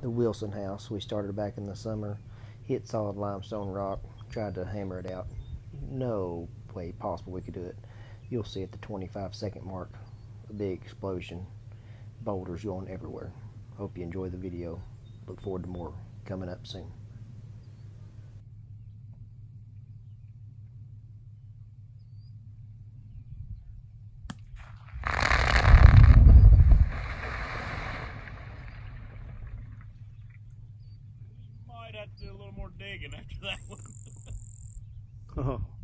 the Wilson house. We started back in the summer, hit solid limestone rock, tried to hammer it out. No way possible we could do it. You'll see at the 25-second mark a big explosion, boulders going everywhere. Hope you enjoy the video. Look forward to more coming up soon. Might have to do a little more digging after that one.